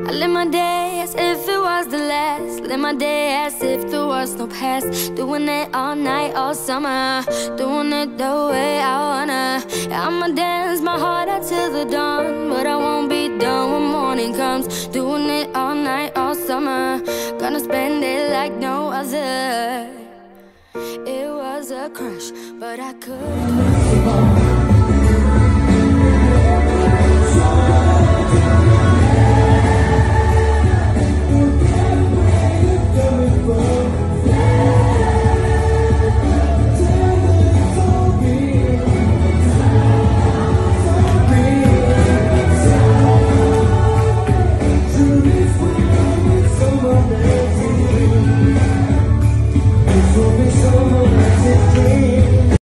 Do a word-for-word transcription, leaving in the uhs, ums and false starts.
I live my day as if it was the last. Live my day as if there was no past. Doing it all night, all summer. Doing it the way I wanna. I'ma dance my heart out till the dawn, but I won't be done when morning comes. Doing it all night, all summer. Gonna spend it like no other. It was a crush, but I couldn't.